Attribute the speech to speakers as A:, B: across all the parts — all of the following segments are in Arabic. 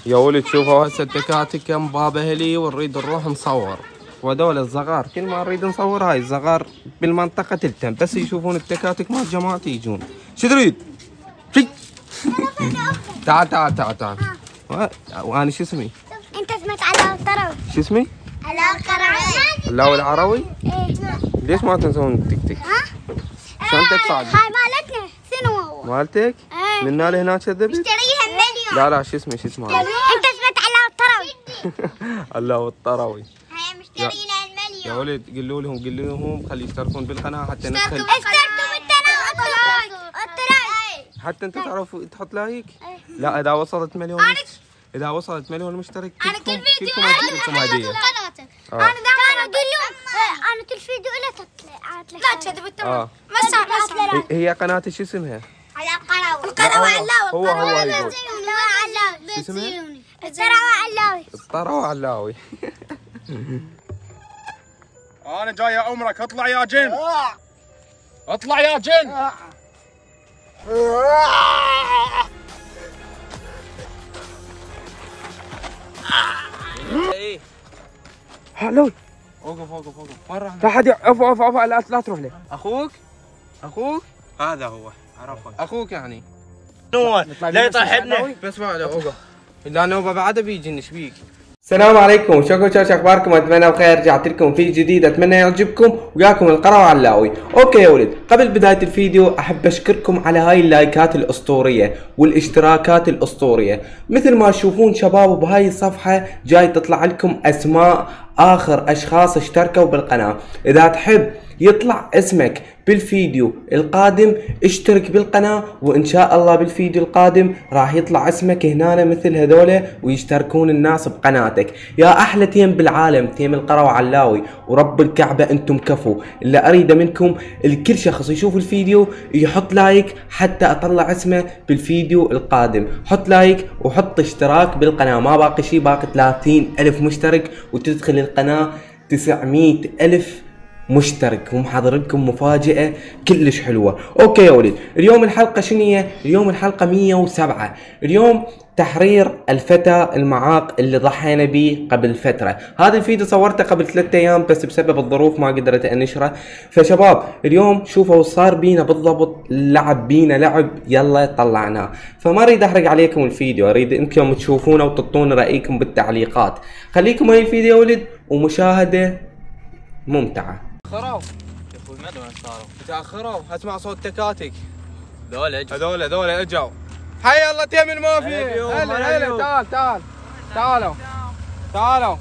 A: يا ولد شوفوا هسه التكاتك كم باب اهلي ونريد نروح نصور. وهذول الصغار كل ما نريد نصور هاي الصغار بالمنطقة تلتم بس يشوفون التكاتك مال جماعتي يجون. شو تريد؟ شي تعال تعال تعال تعال. وانا شو اسمي؟
B: انت اسمك علاء القروي.
A: شو اسمي؟
B: علاء القروي.
A: علاء العروي؟
B: ايه.
A: ليش ما تنسون التيك تيك؟
B: ها؟
A: شنطك صعبة.
B: هاي مالتنا شنو هو؟
A: مالتك؟
B: ايه.
A: من اللي هناك كذبت؟
B: اشتريها مليون.
A: لا لا شو اسمه شو اسمه؟
B: انت اسمك علاء القروي.
A: علاء الطروي.
B: هاي مشترينا المليون.
A: يا ولد قولوا لهم خلي يشتركون بالقناة حتى ندخل.
B: اشتركوا بالقناة.
A: حتى انت تعرف تحط لايك؟ لا اذا وصلت مليون مشترك
B: انا كل فيديو
A: لكم هدية.
B: انا كل يوم انا كل فيديو له تطلع. لا تكذب انت. بس
A: هي قناتي شو اسمها؟
B: علاء القروي.
A: هو يقول
B: شو
A: اسمها؟
B: القروي علاوي.
C: انا جاي امرك. اطلع يا جن. اطلع يا جن.
A: هلو
C: وقف وين راح؟
A: لا حد عفو لا تروح له. اخوك
C: هذا هو عرفه.
A: اخوك يعني
C: لا يطحبنا.
A: بس ما له اوقف الا نوبه بعد بيجي ايش بيك. السلام عليكم، شو اخباركم؟ اتمنى بخير. رجعت لكم فيديو جديد اتمنى يعجبكم. وياكم القروي علاوي. اوكي يا ولد، قبل بدايه الفيديو احب اشكركم على هاي اللايكات الاسطوريه والاشتراكات الاسطوريه. مثل ما تشوفون شباب بهاي الصفحه جاي تطلع لكم اسماء اخر اشخاص اشتركوا بالقناه. اذا تحب يطلع اسمك بالفيديو القادم اشترك بالقناة، وان شاء الله بالفيديو القادم راح يطلع اسمك هنا مثل هذولا ويشتركون الناس بقناتك. يا احلى تيم بالعالم تيم القروي علاوي، ورب الكعبة انتم كفو. اللي اريده منكم الكل شخص يشوف الفيديو يحط لايك حتى اطلع اسمه بالفيديو القادم. حط لايك وحط اشتراك بالقناة، ما باقي شي، باقي 30,000 مشترك وتدخل القناة 900,000 مشترك. ومحضر لكم مفاجأة كلش حلوة. اوكي يا ولد، اليوم الحلقة شنو هي؟ اليوم الحلقة 107. اليوم تحرير الفتى المعاق اللي ضحينا به قبل فترة. هذا الفيديو صورته قبل 3 ايام بس بسبب الظروف ما قدرت انشره. فشباب اليوم شوفوا صار بينا بالضبط، لعب بينا لعب يلا طلعناه. فما اريد احرق عليكم الفيديو، اريد انكم تشوفونه وتعطون رأيكم بالتعليقات. خليكم هاي الفيديو يا ولد ومشاهدة ممتعة. تأخروا
C: يا اخوي ما ادري وين صاروا.
A: تأخروا اسمع صوت تكاتك.
C: هذول
A: اجوا. حي الله تيم المافيا. هلا تعالوا.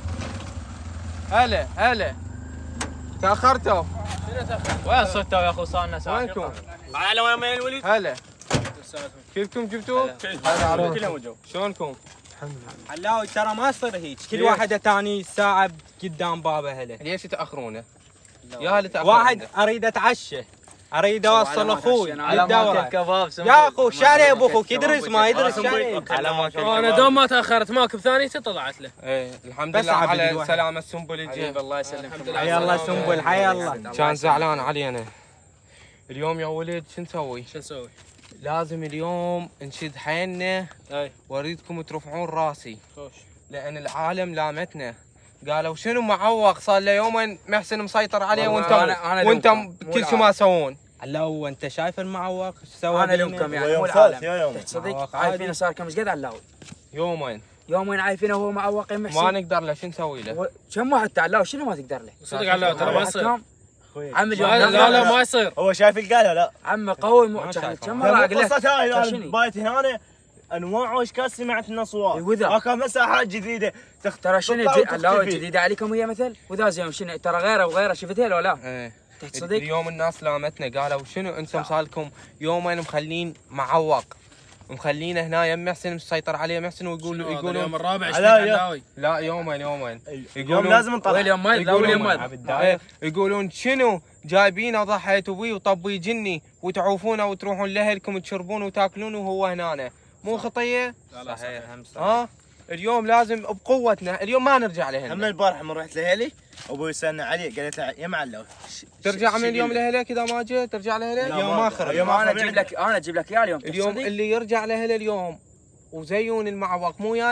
A: هلا تأخرتوا.
C: شنو تاخر؟ وين صرتوا يا اخو؟ صار لنا ساعه.
A: وينكم؟
C: على وين الوليد؟
A: هلا كيفكم جبتوا؟
C: كلهم وجوا.
A: شلونكم؟
D: علاوي ترى ما يصير هيك، كل واحد تاني ساعة قدام بابه هلا.
A: ليش تأخرونه؟ يا هلا تأخر.
D: واحد اريد اتعشى، اريد اوصل اخوي للدورة.
C: كباب
D: يا اخو شاري ابو اخوك يدرس ما يدرس شاري.
C: انا دوم ما تاخرت ماكب ثانيتي طلعت له.
A: ايه الحمد لله على سلامة السنبل الجيب.
C: الله يسلمك.
D: حيا الله سنبل حيا الله.
A: كان زعلان علينا. اليوم يا ولد شو نسوي؟ لازم اليوم نشد حيلنا واريدكم ترفعون راسي. لان العالم لامتنا، قالوا شنو معوق صار له يومين محسن مسيطر عليه وانتم كل شو ما تسوون.
D: علاوي انت شايف المعوق ايش سوى؟
C: انا اليوم يعني مو العالم تصدق عايفينه صار كم ايش قد علاوي؟
A: يومين
C: عايفينه وهو معوق محسن.
A: ما نقدر له. شو نسوي له؟
C: كم واحد علاوي شنو ما تقدر له؟
E: صدق علاوي ترى ما يصير.
C: عم
E: لا ما يصير.
C: هو شايف القاله لا عم قوي كم مره
F: قصة هاي بايت هنا انواع واشكال سمعت لنا صوار. اكو مساحات جديده
C: ترى شنو علاوي جديده عليكم هي مثل وذا زين شنو ترى غيره وغيره شفتها لو لا؟
A: ايه
C: تصدق
A: اليوم الناس لامتنا قالوا شنو انتم صار لكم يومين مخلين معوق مخلينه هنا يم محسن مسيطر عليه محسن ويقولون
E: اليوم الرابع
A: لا يومين
F: يقولون لازم نطلع
C: اليوم ما
A: يقولون شنو جايبينه ضحيتوا بيه وطبي جني وتعوفونه وتروحون لاهلكم تشربون وتاكلون وهو هنا مو خطيه؟
F: صحيح.
A: اليوم لازم بقوتنا. اليوم ما نرجع لهنا.
F: هم البارحه من رحت لهلي ابوي سالنا علي قالت له يا معلم
A: ترجع من اليوم لهلك اذا ما جيت ترجع لهلك
F: يوم اخر.
C: انا اجيب لك اياه
A: اليوم اللي يرجع لهله اليوم وزيون المعوق مو يانا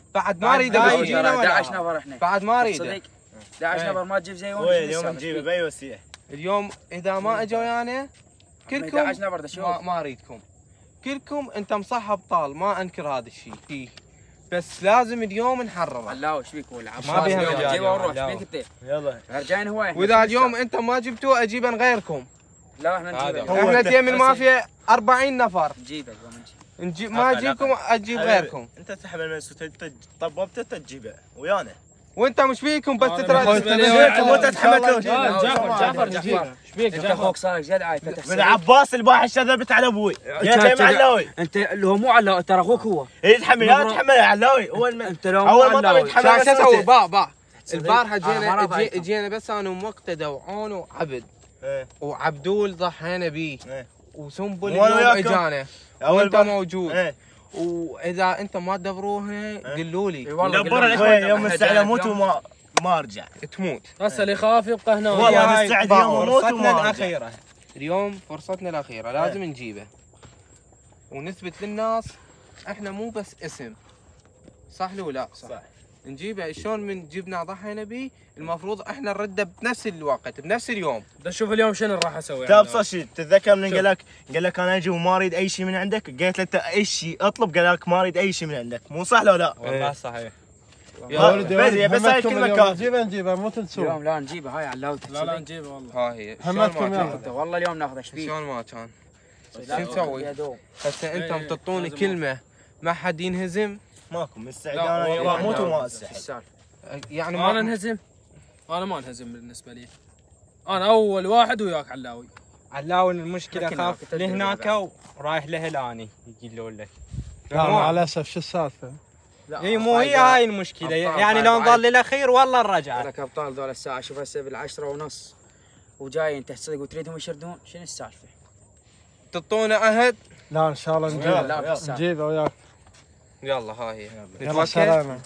A: بعد ما اريد يجينا
C: 11 نفر احنا
A: بعد ما اريد.
C: صدق 11 نفر ما تجيب زي
F: هو اليوم نجيبه باي وسيله.
A: اليوم اذا ما اجوا يعني كلكم
C: 11 نفر تشوف
A: ما اريدكم. كلكم انت مصح ابطال، ما انكر هذا الشيء، بس لازم اليوم نحرره.
C: الله وش بيك هو العب
A: ما بيها مجال.
C: جيبه ونروح ايش بيك انت؟
F: يلا
C: رجعين هواي.
A: واذا اليوم انت ما جبتوه اجيبه غيركم.
C: لا احنا نجيبه.
F: هو
A: احنا تيم المافيا 40 نفر،
C: نجيبه
A: نجيب ما اجيبكم اجيب غيركم.
F: انت تسحب المنسوت طببته تجيبه ويانا.
A: وانت مش فيكم بس
E: أنا
A: تترى
F: وانت تتحمل
E: جعفر نجيب ايش بيك
C: انت
E: جعفر؟
C: اخوك صار جدع
F: من عباس الباحث شذبت على ابوي. يا جاي علاوي.
C: انت اللي هو مو علاوي ترى اخوك هو.
F: يتحمل يا تحمل يا علاوي.
C: انت لو
F: اول مطر يتحمل.
A: شو اسوي باع البارحه
C: ما
A: جينا
C: راح
A: جينا بس انا ومقتدى وعون وعبد
F: ايه
A: وعبدول ضحينا بيه
F: ايه
A: وسنبل
F: وأنا
A: اليوم
F: وياكم.
A: اجانا
F: اول
A: وانت
F: بار
A: موجود.
F: ايه
A: واذا انت ما تدبروها قولوا لي
F: دبر الاخوان يوم الساعه اموت وما ارجع.
A: تموت.
E: هسه اللي يخاف يبقى هنا.
F: والله مستعد يوم اموت
A: فرصتنا
F: وما ارجع.
A: الاخيره اليوم، فرصتنا الاخيره لازم نجيبه ونثبت للناس احنا مو بس اسم، صح لو لا؟
F: صح.
A: نجيبه شلون من جبنا ضحينا بيه، المفروض احنا نرده بنفس الوقت بنفس اليوم.
E: بدي اشوف اليوم شنو راح اسوي.
F: تابصر شيء تتذكر من قال لك انا اجي وما اريد اي شيء من عندك، قلت له انت اي شيء اطلب، قال لك ما اريد اي شيء من عندك، مو صح لو لا؟
D: والله صحيح.
A: يا
F: ولدي بس هاي الكلمه كافيه.
G: نجيبه مو تنسون.
C: اليوم لا نجيبه هاي علاوي.
E: لا لا نجيبه والله.
A: ها هي
G: همتكم يلا.
C: انت والله اليوم ناخذ ايش فيك؟
A: شلون ما كان؟ شو نسوي؟ هسه انتم تعطوني كلمه ما حد ينهزم،
F: ماكو مستعد
E: لا،
F: انا
E: والله
F: اموت
E: لا.
F: وما استحي.
C: السالفه
A: يعني
E: انا
A: ما
E: انهزم. انا ما انهزم بالنسبه لي. انا اول واحد وياك علاوي.
D: علاوي المشكله
C: لكن
D: خاف
C: كنت أدري
D: لهناك ورايح لهلاني يقولون لك.
G: لا مع الاسف شو السالفه؟
D: اي مو هي هاي المشكله، يعني لو نظل للاخير والله الرجعه.
C: لك ابطال ذول الساعه شوف هسه بالعشرة ونص وجاي انت تصدق وتريدهم يشردون، شنو السالفه؟
A: تعطونا عهد.
G: لا ان شاء الله
C: لا،
G: نجيبه
C: لا.
G: نجيبه وياك.
A: يلا ها هي
G: يلا
A: نتوكل.
G: سلامه.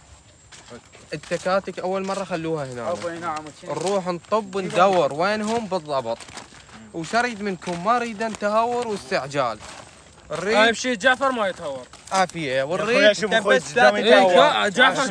A: التكاتك اول مره خلوها هنا،
C: ابوي نعم
A: نروح نطب ندور وينهم بالضبط، وش اريد منكم؟ ما اريد تهور واستعجال،
E: هاي
A: نريد
E: بشي جعفر ما يتهور.
A: عافيه،
F: اخويا
A: ونريد
F: شوف اخوي
D: بس
F: قدامي
E: اي
F: تهور.
E: جعفر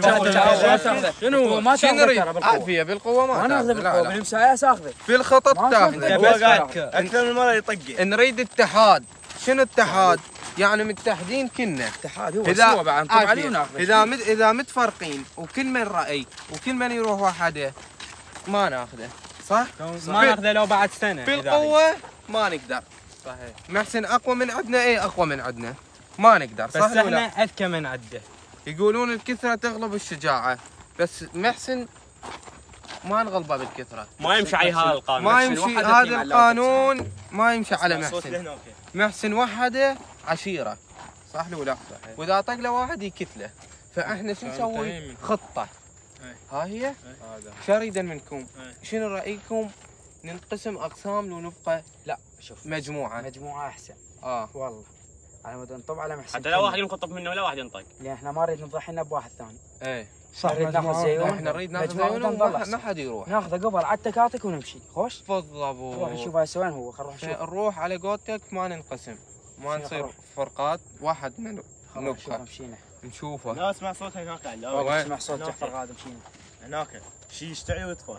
E: شنو
C: ما
A: شنو
C: تاخذ
A: نريد؟
C: ترى بالقوه.
A: عافيه بالقوه
C: ما
A: ما
C: ناخذ
A: تاخذ.
C: بالقوه
A: لا لا
C: بالمسايس اخذه.
A: في الخطط
C: ما
A: تاخذ.
C: تاخذ.
F: هو
A: بس
F: قاعد اكثر من مره يطقي.
A: نريد اتحاد. شنو اتحاد؟ يعني متحدين كنا.
C: اتحاد هو
A: اذا
C: سوى بعد نطب عليه وناخذه.
A: اذا متفرقين وكل من راي وكل من يروح وحده ما ناخذه، صح؟
D: ما ناخذه لو بعد سنه.
A: في
D: إذا
A: القوه ما نقدر.
D: صحيح.
A: محسن اقوى من عندنا، ايه اقوى من عندنا ما نقدر،
D: بس
A: صح ولا لا؟
D: احنا اذكى من عده.
A: يقولون الكثره تغلب الشجاعه، بس محسن ما نغلبه بالكثره،
D: ما يمشي على هذا القانون.
A: ما يمشي
C: وحدة
A: هذا
C: تيم
A: القانون، ما يمشي على
F: صوت
A: محسن.
F: لهناك.
A: محسن وحده عشيره، صح ولا لا؟ واذا طق له واحد يكتله، فاحنا شو نسوي؟ خطه. ها هي شو اريد منكم؟ شنو رايكم ننقسم اقسام لو نبقى
C: لا شوف
A: مجموعه؟
C: مجموعه احسن
A: والله
C: على مود نطب على محسن.
D: حتى لو واحد ينخطب منه ولا واحد ينطق.
C: لان احنا ما نريد نضحينا بواحد ثاني.
A: ايه
G: صح
C: نريد ناخذ
G: مجموعة.
C: زيون.
A: احنا نريد ناخذ
C: مجموعة
A: عيونه
C: ونضل
A: وما
C: أحسن.
A: ما حد يروح.
C: ناخذه قبل على التكاتك ونمشي. خوش
A: بالضبط.
C: نروح نشوف هاي وين هو. خل نروح نشوف.
A: نروح على قولتك، ما ننقسم، ما
C: شنو
A: نصير
C: خلاص؟
A: فرقات، واحد من
C: خل نروح نشوف
A: نبقى
C: مشينا.
A: نشوفه.
F: لا اسمع صوت هناك علاوي.
A: وين؟
C: نسمع صوت جعفر غادم مشينا.
F: هناك شيء يشتعل ويطفى.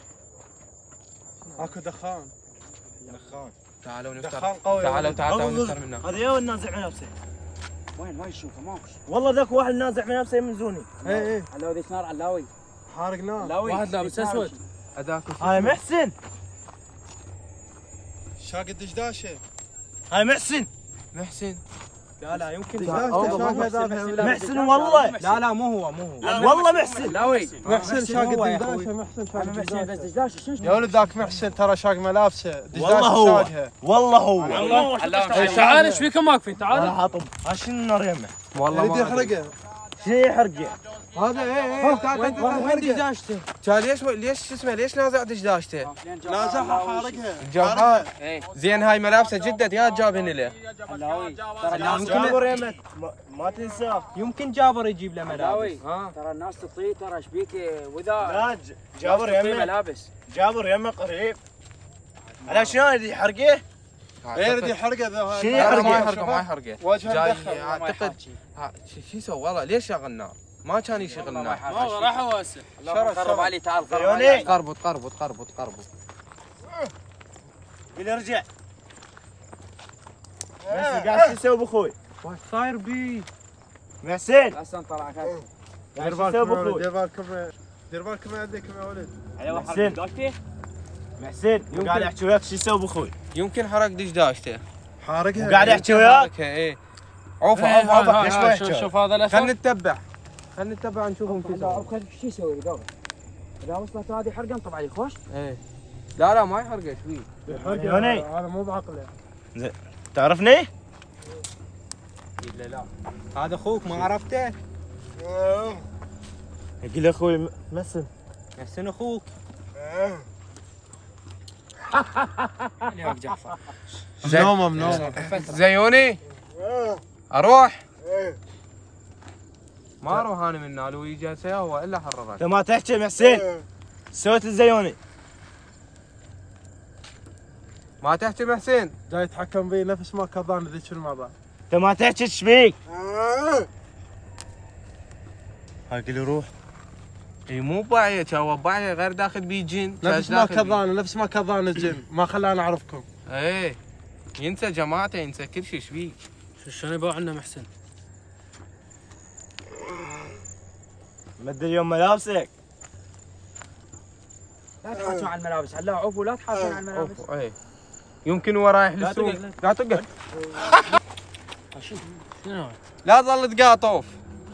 G: اكو دخان.
F: دخان.
A: تعالوا نفتر.
G: دخان قوي.
A: تعالوا نفتر منه.
F: هذا يا نازع من نفسه.
C: وين ما يشوفه ماكو.
F: والله ذاك واحد نازع من نفسه يمزوني.
G: اي اي
C: علاوي ذيك نار علاوي.
G: حارق نار.
C: علاوي
E: واحد لابس
C: ذيك نار
E: أسود.
C: وشي.
A: هذاك
F: هاي محسن.
G: شاق الدشداشه.
F: هاي محسن.
A: محسن.
D: لا لا يمكن.
F: محسن والله.
D: لا لا مو هو.
F: والله محسن.
C: علاوي
G: محسن شاق
D: هو يا أخوي.
G: الدشداشه. محسن شاق
C: انا محسن بس
G: الدشداشه.
C: دشداش شنو
G: يا ولد ذاك محسن ترى شاق ملابسه.
F: والله
G: دشداشه
F: هو.
G: شاقها.
F: والله هو.
E: تعال ايش فيكم واقفين؟ تعال.
F: انا حاطب. ها شنو النار يمه؟
A: والله
G: يريد
A: ما أدري.
G: يحرقه.
F: شنو يحرقه؟
A: هذا ايه تعال دشداشته. كان ليش شو اسمه ليش نازع دشداشته؟
G: نازعها حارقها.
A: جابها
C: ايه
A: زين. هاي ملابسه جدد يا جابهن له.
C: علاوي ترى الناس
F: جابر يمه ما تنساه.
D: يمكن جابر يجيب له ملابس.
C: علاوي ترى الناس تطير ترى ايش بيك واذا
F: لا جابر
C: تطير
F: يمه.
C: ملابس.
F: جابر يمه قريب. على شنو يريد يحرقه؟
G: يريد يحرقه ذا.
F: شنو
A: لا،
F: يحرقه؟
A: ما يحرقه ما يحرقه.
G: وجهه
A: جاي
G: مدخل.
A: اعتقد شو يسوي والله؟ ليش شغل النار؟ ما كان يشغلنا.
E: ما هو راح واسع.
C: قرب علي تعال قرب
F: زيوني.
C: علي.
A: قربط قربط قربط قربط.
F: قل ارجع. محسن قاعد شو تسوي باخوي؟
A: وش صاير بي؟
F: محسن
C: حسن طلع كذا.
F: قاعد شو تسوي باخوي؟
G: دير بالكم دير بالكم يديكم يا ولد.
F: محسن محسن قاعد احكي وياك شو تسوي باخوي؟
A: يمكن حرق دشداشته.
G: حارقها
F: وقاعد احكي وياك؟
A: حركها ايه. عوفه عوفه عوفه.
F: ليش ما
E: شوف
F: يحكي؟
E: شوف هذا الاثر.
A: خلينا نتبع. خلينا نتبع نشوفهم شو يسوون.
C: خليك شو يسوي لي قبل. اذا وصلت هذه حرقه انطب علي خوش.
A: ايه. لا لا ما يحرق ايش فيه؟
F: زيوني
G: هذا مو بعقله.
F: تعرفني؟
A: الا لا. هذا اخوك ما عرفته؟
F: قل اخوي محسن
A: محسن اخوك.
C: اليوم جعفر.
G: منومه منومه.
A: زيوني اروح. ما اروح انا من هنا لو يجي هسه هو الا حررك.
F: انت ما تحكي محسن سويت الزيوني
A: ما تحكي محسن.
G: جاي يتحكم بي نفس ما كضان ذيك المره.
F: انت ما تحكي ايش بيك؟ هاي قل روح
A: اي مو باعيه هو باعيه غير داخل بيه جن.
G: نفس ما كضان نفس ما كضان الجن ما خلانا نعرفكم.
A: ايه ينسى جماعته ينسى كل شيء. ايش بيه؟
E: شلون يباع عنا محسن؟
F: مد اليوم ملابسك
C: لا تحاكون على الملابس هلا عوفوا لا تحاكون على الملابس.
A: اوف ايه. يمكن هو رايح للسوق. لا تقعد.
E: شنو؟
A: لا تظل تقاطف.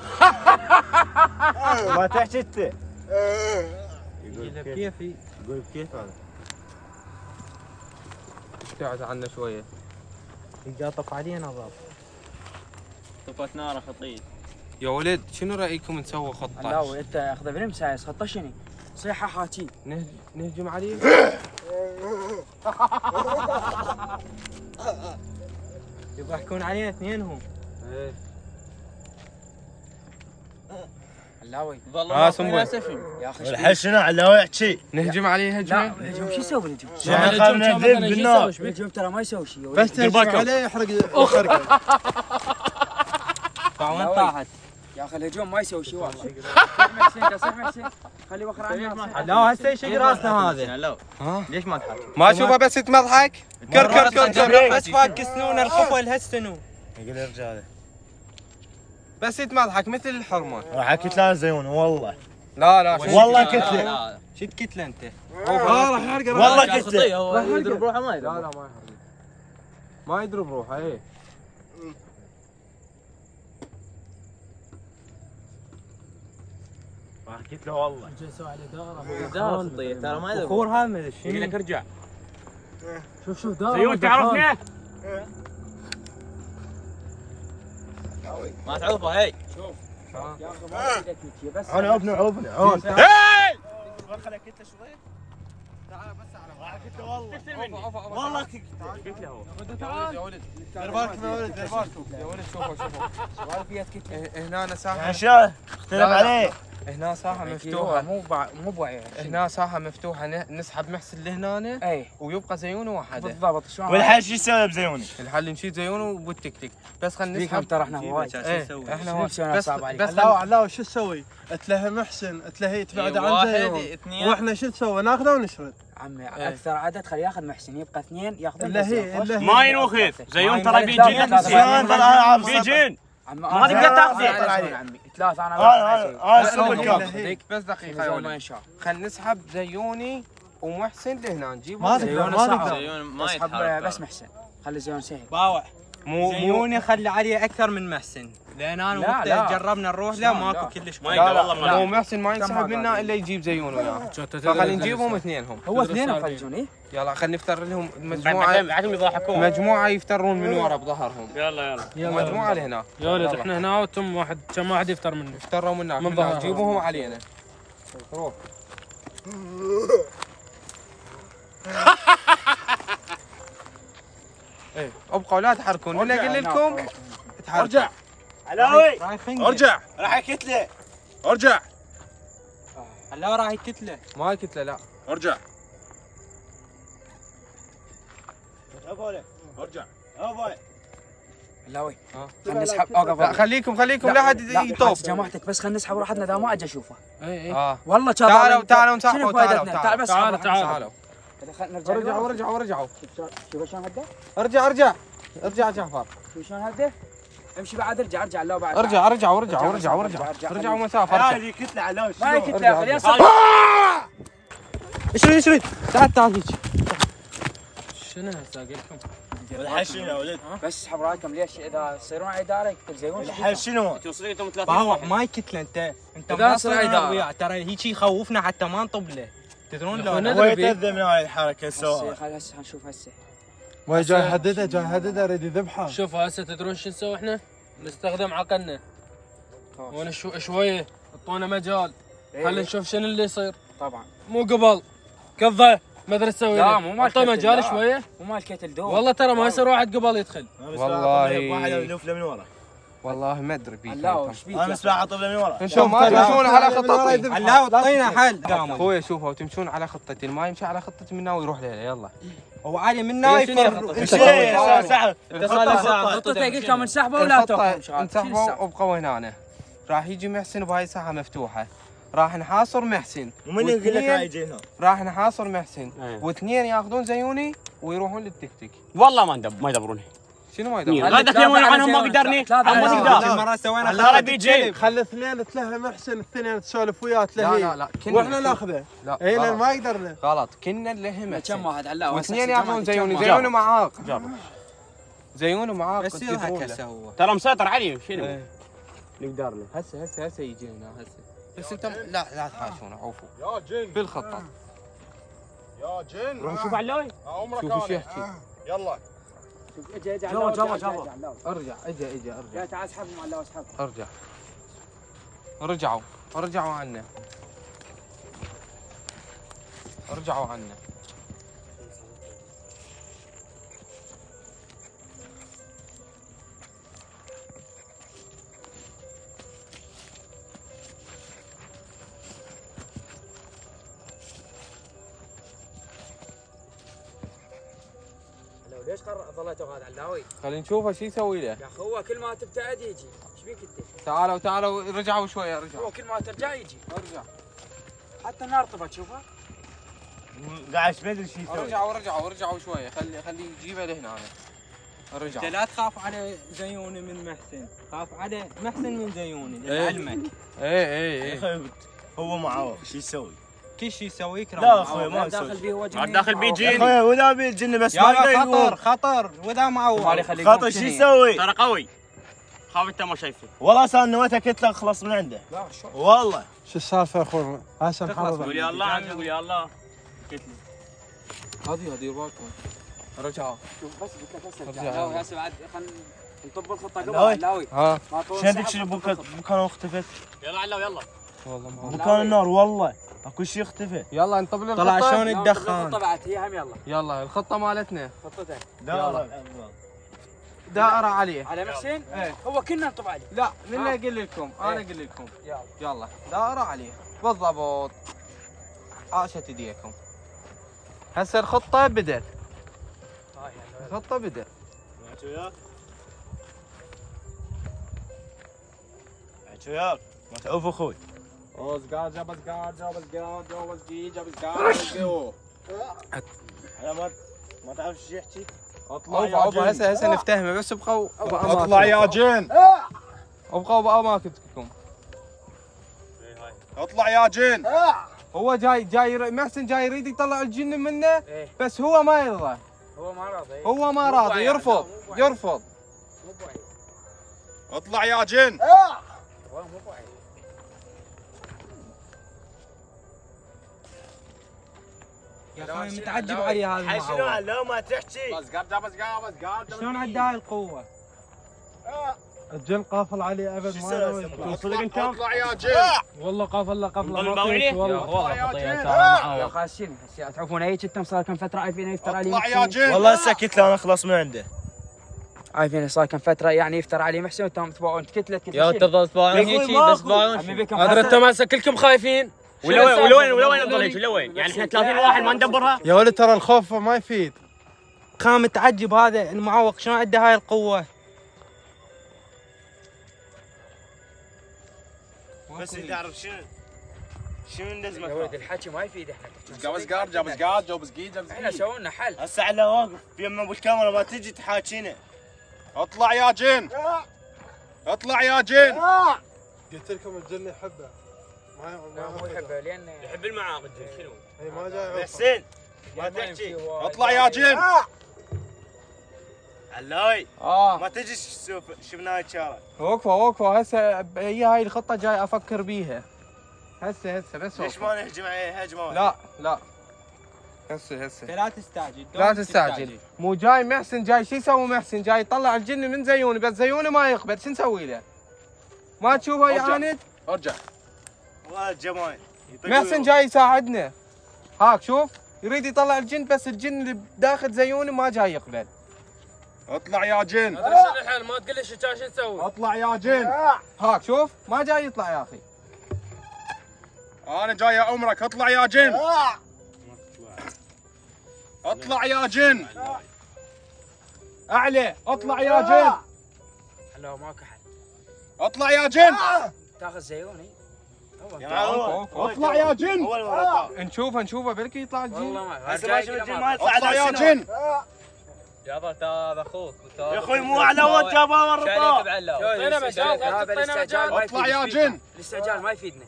F: ما تحكي انت
A: يقول كيفي.
F: يقول كيف هذا
A: ابتعد عنا شويه.
D: يقاطف علينا ضاب.
E: طفت نار خطيط.
A: يا ولد شنو رايكم نسوي خطه؟
C: لا انت اخذ فيلم سايس خطه شنو؟ صيحه حاكي.
A: نهجم عليه.
D: يضحكون علينا اثنينهم.
A: ايه.
C: علاوي
A: سنبل.
C: يا اخي
F: الحين شنو علاوي يحكي
A: نهجم عليه
C: لا
A: هجمه.
C: الهجوم شو يسوي الهجوم؟
F: احنا خلنا نذب بالنار
C: الهجوم ترى ما يسوي شيء.
G: بس تهجم عليه يحرق خرقه.
D: وين طاحت؟
C: يا اخي الهجوم ما يسوي شيء والله. صح محسن صح محسن خلي وخر عنا.
D: لا هسه يشق راسنا هذا.
A: ها؟
D: ليش ما تحكي؟
A: ما اشوفه بس يتمضحك. كر كر كر كر.
D: بس فاك سنون الخفل هالسنو.
F: يقول ارجع هذا
A: بس يتمضحك مثل الحرمه.
F: راح اكيد لا زيون والله
A: لا لا
F: والله كتله
D: شد كتله انت.
G: راح يحرق
F: والله كتله
E: هو يضرب روحه ما
A: لا
E: يضرب.
A: لا ما يحرق. ما يضرب روحه ايه.
F: راح كتله والله
E: دار ترى ما يضرب.
D: بخور هذا ما ادري
E: يقول
D: شنو.
E: لك ارجع.
D: شوف دار.
E: زيون تعرفني؟ ما تعرفه هي.
C: يا اخي ما ايدك هيك بس
F: عون عوفنا عوفنا عون خلك انت شوي
A: تعال بس على
F: راح كتله والله
A: والله
F: والله
A: قلت له هو. يا ولد
G: دير بالكم يا ولد دير بالكم.
A: يا ولد شوفوا شوفوا.
C: فيها كتله.
A: هنا ساحه.
F: يعني شو اختلف عليه
A: هنا ساحه
C: هو
A: مفتوحه.
C: مو بوعي.
A: هنا ساحه مفتوحه نسحب محسن لهنا
C: اي
A: ويبقى زيونه وحده.
C: بالضبط شلون
F: والحين شو يسوي بزيوني؟
A: الحل نشيل زيونه وبالتكتيك بس خلينا
C: بيكم
A: نسحب.
C: ترى احنا هواي.
A: ايه احنا
C: شنو نسوي
A: بس
C: صعب عليك؟
A: بس
G: علاوي علاوي شو تسوي؟ تلهي محسن تلهي تبعد عن زيون. واحنا شو نسوي؟ ناخذه ونشرد.
C: عمي اكثر عدد خلي ياخذ محسن يبقى اثنين ياخذ
G: اللي هي اللي هي
E: ما ينوخذ. زيون ترى بيجين.
F: زيون ترى انا
E: بيجين.
C: ما
E: تقدر تاخذه.
C: عمي ثلاثة انا
F: هذا سوى الكام
A: بس دقيقه يا
C: ما
A: ولد.
C: ينشاف.
A: خل نسحب زيوني ومحسن لهنا نجيبهم.
G: ما تقدر
C: زيون
G: ما
C: صعب.
G: تقدر.
E: زيون ما
C: اسحب
E: يتحرك.
C: بس محسن خلي زيون سهل.
D: باوع.
A: مو
D: زيون يخلي عليه اكثر من محسن. لان انا
C: لا،
D: وقت
C: لا.
D: جربنا نروح له
C: لا.
D: ماكو كلش.
E: ما
A: لا
E: يقدر
A: لا
E: والله
A: لا
E: ما
A: مو محسن ما ينسحب منا الا يجيب زيون وياه. فخلي نجيبهم اثنينهم.
C: هو اثنين يخرجون ايه؟
A: يلا خلينا نفتر لهم مجموعه.
E: بعدهم يضحكون.
A: مجموعه يفترون من ورا بظهرهم.
E: يلا يلا.
A: ومجموعه لهنا.
E: يا ولد
A: يلا.
E: احنا هنا وانتم واحد كم واحد يفتر منه.
A: افتروا منا
E: من
A: من
E: ظهرهم.
A: جيبوهم علينا. روح. ايه ابقوا لا تحركون انا اقول لكم
F: ارجع علاوي
G: ارجع
F: راح كتله
G: ارجع
D: هلا راح كتله.
A: ما كتله لا.
G: ارجع
F: ابوي
G: ارجع
F: ابوي
C: علاوي خلينا نسحب اوقف
A: لا خليكم لا حد يطوف.
C: جماعتك بس خلينا نسحب راحتنا اذا ما اجي اشوفه.
E: اي
C: والله
A: تعالوا نسحبوا.
C: شنو فائدتنا؟ تعال بس
E: تعالوا
A: ورجعوا.
C: شوف شلون هده؟
A: ارجع جعفر.
C: شوف شلون هده؟ امشي بعد ارجع علاوي بعد.
A: رجعوا مسافه.
F: هذه كتله علاوي
C: ما هي كتله خليها صدق.
A: اشري تعال هيك.
E: شنو هسه لكم؟
F: الحشين يا ولد.
C: بس اسحب رايكم ليش اذا تصيرون عداره تزيون
F: الحشين
D: باوع ما يكتله انت
E: إذا
D: ما
E: صار
D: صرنا
E: عدارة.
D: وياه ترى هيك يخوفنا حتى ما نطب له تدرون لو
E: أخونا
F: هو يتأذى من هاي الحركه سواء.
C: خل هسه نشوف هسه.
G: ما جاي يهدده يريد يذبحه.
E: شوفوا هسه تدرون شو نسوي احنا؟ نستخدم عقلنا شويه اعطونا مجال. خلينا نشوف شنو اللي يصير.
C: طبعا
E: مو قبل كذا ما ادري اسوي
C: لا مو مال
E: اعطوه
C: كتل،
E: مجال
C: لا.
E: شويه.
C: مو مال كتل دور.
E: والله ترى ما يصير واحد قبل يدخل.
A: والله.
F: واحد يلف له من ورا.
A: والله ما ادري بيك.
C: علاوي ايش بيك؟
F: انا اسمع اطب له من ورا.
A: انتم ما تمشون على خطتي.
D: علاوي اعطينا حل.
A: اخوي شوفوا تمشون على خطتي، اللي ما يمشي على خطتي من ناوي يروح لها. يلا
D: هو عالي منا يفر.
F: سحب.
C: خطتك قلت لهم انسحبوا ولا تاخذون
A: انسحبوا وابقوا هنا. راح يجي محسن بهاي ساحه مفتوحه، راح نحاصر محسن.
F: ومن يقول لك هاي يجي هنا؟
A: راح نحاصر محسن واثنين ياخذون زيوني ويروحون للتكتيك.
H: والله ما يدبرونه.
A: شنو ما يدور؟
H: هذا كلمه عنهم ما قدرني. ما تقدر.
D: مرة سوينا
H: الله بيجي.
G: خلي اثنين تلهي محسن، الثنين تسولف وياه تلهي.
A: لا
G: واحنا ناخذه.
A: لا
G: اي لان ما يقدر.
A: غلط. كنا نلهي
C: كم
A: محسن
C: واحد علاوي
A: واثنين ياخذون زيوني معاق.
H: جابر.
A: زيوني معاق.
D: بس هكا هو
H: ترى مسيطر علي شنو؟
A: إيه.
H: نقدر له.
A: هسه يجي هنا هسه. بس انتم لا تحاشون عوفوا
G: يا جن
A: بالخطه.
G: يا جن
H: روح شوف علاوي.
G: عمرك
A: شوف ايش يحكي.
G: يلا
C: اجي
A: ارجع اجي
C: يا تعال اسحبهم علاوي اسحبهم.
A: رجعوا عنا.
C: ليش ظليتوا هذا علاوي؟
A: خلينا نشوفه شو يسوي له.
C: يا اخي هو كل ما تبتعد يجي، ايش بيك انت؟
A: تعالوا رجعوا شويه.
C: هو كل ما ترجع يجي،
A: ارجع.
C: حتى النار طفت شوفها.
F: قاعد ما ادري شو يسوي.
A: رجعوا شويه. خلي يجيبه لهنا.
D: انت لا تخاف على زيوني من محسن، خاف على محسن من زيوني لعلمك.
A: ايه
F: هو معاه شو يسوي؟
D: كل شيء يسوي يكرم.
F: لا اخوي ما
C: داخل
F: يسوي.
C: بيه هو جنين.
H: داخل بيه جن.
F: اخوي ولا بيه الجن بس ما يقدر يقوم.
D: خطر واذا معور.
F: خاطر شو يسوي؟
H: ترى قوي. خاف انت ما شايفه.
F: والله صار نوته كتله خلص من عنده. والله
G: شو السالفه يا اخوي؟ هسه محافظ.
H: قول يا الله عمي قول يا الله.
A: هذه بالكم. رجعوا.
C: شوف بس قلت لك هسه
A: ارجع.
C: علاوي هسه بعد خلينا نطب الخطه قبل
F: علاوي.
C: علاوي.
A: ها
F: شو هذيك شنو بكان اختفت؟
H: يلا علاوي يلا.
A: والله ما
F: بكان النار والله اكو شيء اختفى.
A: يلا نطب له
D: طلع
A: الخطة.
D: شلون الدخان.
C: طبعت هي هم يلا
A: يلا الخطه مالتنا
C: خطتك
A: دائره عليه.
C: على محسن.
A: ايه.
C: هو كنا نطب عليه.
A: لا من اقول لكم انا اقول لكم. يلا دائره عليه بالضبط. عاشت ايديكم. هسه الخطه بدت.
F: حكي وياك ما تعوف اخوي. ما تعرف شو يحكي.
A: اطلع هسه نفتهمه بس ابقوا
G: اطلع يا جن.
A: ابقوا باماكنكم.
G: اطلع يا جن.
A: هو جاي محسن جاي يريد يطلع الجن منه بس هو ما يرضى. هو ما راضي يرفض.
C: مو بعيد.
G: اطلع يا جن.
C: هو مو بعيد.
D: يا اخي متعجب علي هذا
F: حي شنو
D: المعور.
F: لو ما تحكي.
D: شلون عنده هاي القوة؟
G: الجن قافل عليه ابد ما يروي.
H: صدق انت؟
G: اطلع يا جن.
E: والله قافله
H: نضل
E: ما
H: باوعي
E: فيك والله.
C: يا خاسين هسه تعرفون هيك انتم صار كم فتره عارفين يفتر علي
G: اطلع يا
C: محسن.
G: جن.
F: والله هسه كتله انا خلص من عنده.
C: عارفين صار كم فتره يعني يفتر علي محسن وانتم تبعون كتله
H: يا تظل تباعون هيك بس باعون.
E: ادري انتم هسه كلكم خايفين.
H: ولوين نضل هيك ولوين؟ يعني احنا 30 واحد ما ندبرها؟
G: يا ولد ترى الخوف ما يفيد.
D: كان متعجب هذا المعوق شلون عنده هاي القوة.
F: بس تعرف شنو ندزمك؟
C: يا ولد الحكي ما يفيد احنا.
E: جوز قيد
C: احنا سووا لنا حل.
F: هسه على واقف يما ابو الكاميرا ما تجي تحاكينا.
E: اطلع يا جن، اطلع يا جن.
G: قلت لكم الجن يحبه.
C: لا مو يحبه لان
H: يحب المعاقد شنو؟
G: اي ما جاي
F: حسين ما تحكي.
E: اطلع يا جن.
F: علاوي
A: اه
F: ما تجي شفناها الشارع.
A: وقفوا هسه هي هاي الخطه جاي افكر بيها. هسه بس
F: ليش ما نهجم عليه هجمه؟
A: لا هسه
D: لا تستعجل
A: لا تستعجل. مو جاي محسن جاي شو يسوي محسن؟ جاي يطلع الجن من زيوني، بس زيوني ما يقبل، شو نسوي له؟ ما تشوفه يعاند؟
E: ارجع.
F: والله الجمايل
A: محسن جاي يساعدنا. هاك شوف يريد يطلع الجن، بس الجن اللي داخل زيوني ما جاي يقبل.
E: اطلع يا جن. ما ادري شنو الحل، ما تقول لي شو نسوي.
A: اطلع يا جن. هاك شوف ما جاي يطلع يا اخي.
E: انا جاي امرك، اطلع يا جن. اطلع يا جن. اعلى، اطلع يا جن.
C: لا ماكو حل.
E: اطلع يا جن.
C: تاخذ زيوني.
E: اطلع يا جن.
A: نشوفه بلكي يطلع الجن.
C: والله ما
F: هسه ما شوف الجن ما يطلع.
E: اطلع يا جن.
H: يابا تاب اخوك
F: يا اخوي مو على ود جابها ورطه.
C: اعطينا مجال، اعطينا مجال.
E: اطلع يا جن.
C: الاستعجال ما يفيدنا.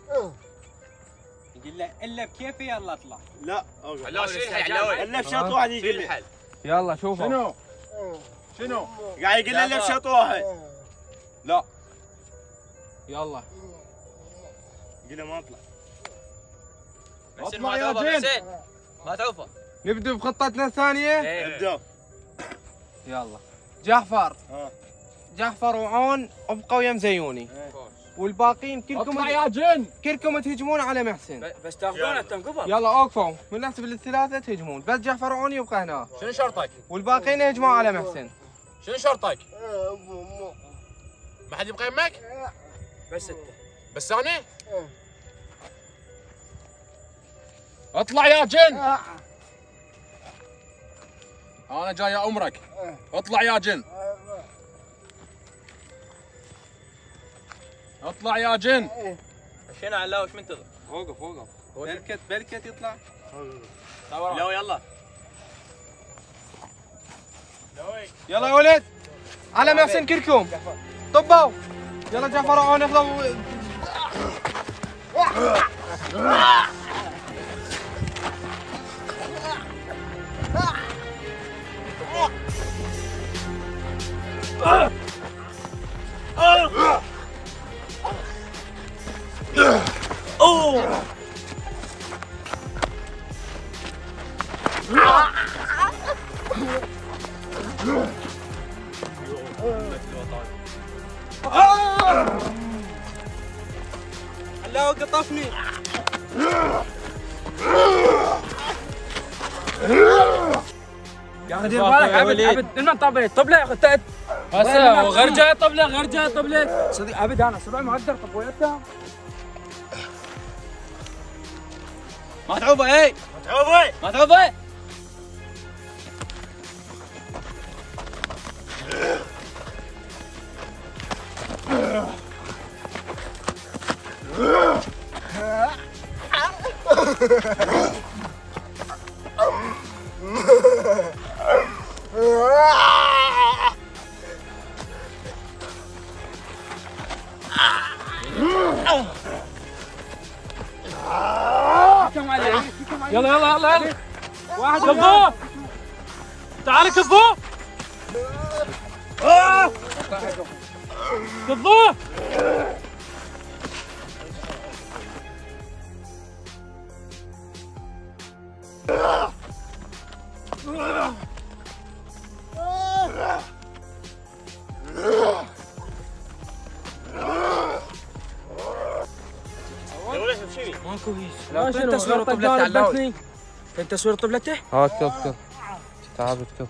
D: يقول له الا بكيفي يلا اطلع.
F: لا
H: لا شو الحل؟
F: الا بشوط واحد يقول لي.
H: الحل؟
A: يلا شوفوا
E: شنو؟
F: قاعد يقول لي الا بشوط واحد.
E: لا
A: يلا
F: قل له ما اطلع.
E: اطلع يا جن.
H: ما تعوفه.
A: نبدأ بخطتنا الثانية.
F: ابدا.
A: يلا جعفر وعون ابقوا يم زيوني، والباقيين
E: اطلع يا جن.
A: كلكم تهجمون على محسن.
C: بس تاخذونه انتم قبل.
A: يلا اوقفوا من نحسب الثلاثة تهجمون، بس جعفر وعون يبقى هنا،
E: شنو شرطك؟
A: والباقيين يهجمون على محسن.
E: شنو شرطك؟ ما حد يبقى يمك؟
C: بس انت.
E: بس انا؟ اطلع يا جن. انا جاي امرك، اطلع يا جن. اطلع يا جن.
H: شنو علاوي وش منتظر؟
A: وقف بلكت يطلع.
H: لا يلا.
A: يلا يا ولد على محسن كلكم طبوا. يلا جعفر وعون ياخذوا.
D: علاوي قطفني.
C: يا اخي دير بالك عبد لما طبلت طبله يا اخي
E: هسه غير جاي طبله.
C: صديق عبد انا سبع ما اقدر طب وياك.
H: ما تعوفه اي
F: تعوفي.
H: ما تعوفه.
E: يلا واحد كفوه. تعال كفوه. كفوه.
C: ماكو هيك. لو فين تصوير طبلته علاوي؟ فين تصوير طبلته؟
A: ها كف تعبت كف.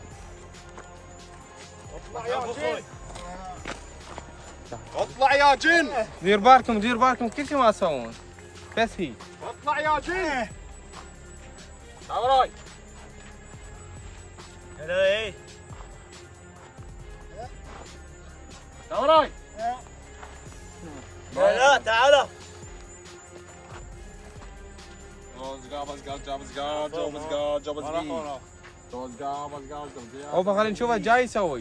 E: اطلع يا جن.
A: دير بالكم كل شيء ما تسوون، بس هي.
E: اطلع يا جن. تعال
F: هلا
E: تعال
F: لا تعالى.
A: اوبا خلينا نشوف ايش جاي يسوي.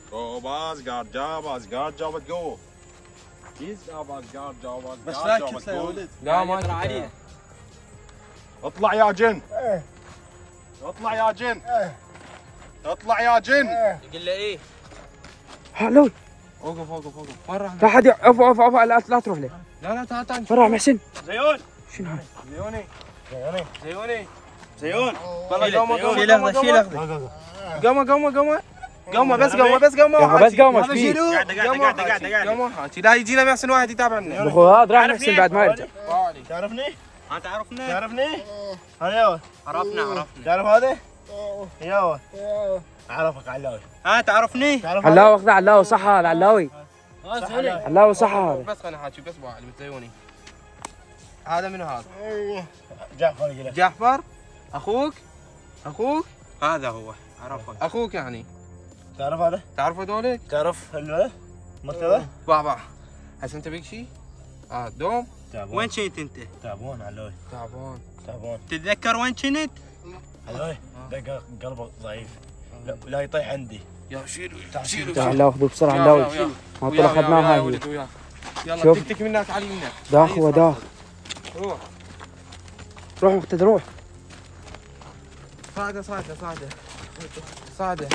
G: بس لا كسله يا ولد.
A: لا ما عليه.
F: اطلع يا جن. اطلع يا جن. اطلع يا جن.
D: يقول له ايه؟
E: هلو
A: اوقف اوقف اوقف. وين راح؟
E: لا حد اوف لا تروح له.
A: لا تعال تعال.
E: وين راح محسن؟
F: زيون.
E: شنو هاي؟
A: زيوني.
F: زيون.
D: شيل اخذه شيل اخذه.
A: قومه بس قومه
E: ايش فيه؟
A: قومه لا يجينا محسن واحد يتابعنا.
E: اخو هذا راح محسن بعد ما يرجع.
F: تعرفني؟
D: ما تعرفنا؟
F: تعرفني؟ هذا يا ولد.
D: عرفنا.
F: تعرف هذا؟ يا ولد. اعرفك علاوي.
D: ها تعرفني؟
F: تعرف
E: علاوي اخذ علاوي صح هذا علاوي. علاوي صح هذا.
A: بس خليني احكي بس ابو علي زيوني. هذا منو هذا؟
F: جعفر يقول لك.
A: جعفر اخوك
D: هذا هو عرفه.
A: اخوك يعني.
F: تعرف هذا؟
A: تعرفوا هذول؟
F: تعرف هذا؟ مرتبه؟
A: باع هسه انت بيك شيء؟ دوم.
F: تعبان.
D: وين كنت انت؟
F: تعبان علاوي. تعبان.
D: تتذكر وين كنت؟
F: علاوي دق قلبه ضعيف. لا يطيح عندي.
A: يا شيلوا
E: تعال علاوي خذوه بسرعه علاوي. ما طلع اخذناه هاي.
A: يلا
E: شوف.
A: تكتك منك علي منك.
E: داخ هو داخ. روح مقتدى روح.
A: صاعده.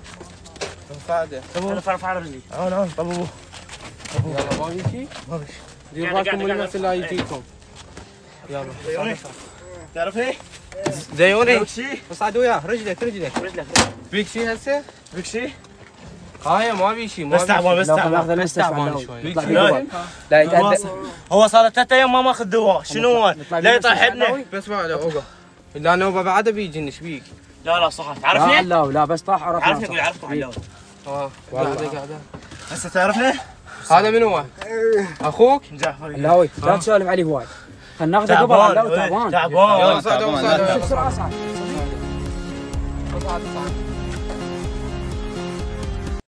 F: ارفع على رجلي. انا طب ابوه.
A: يلا ما في شيء؟ ديروا بالكم من الناس اللي يجيكم. يلا.
F: تعرفني؟
A: زيوني.
F: بيك شيء؟
A: اصعد وياه رجلك. بيك شيء هسه؟
F: بيك شيء؟
A: هاي ما في شيء.
F: بس تعبان
E: ناخذ المستشفى
A: تعبان
E: علاوي.
A: شوي.
E: يطلع فيه لا يتأدى.
F: هو صار 3 ايام ما ماخذ دواء. شنو هو؟ لا يطيح عندنا.
A: بس ما عليه اوقف. لا نوبه بعده بيجي ايش بيك؟
F: لا صح.
E: لا
F: تعرفني؟
E: علاوي لا بس طاح عرفنا.
F: عرفتك علاوي.
A: قاعده.
F: هسه تعرفني؟
A: هذا من هو؟ اخوك؟
F: جعفر.
E: علاوي لا تسولف عليه وايد. خلينا ناخذه قبل علاوي تعبان.
F: تعبان.
A: يلا صعد
E: بسرعه صعد.
A: صعد.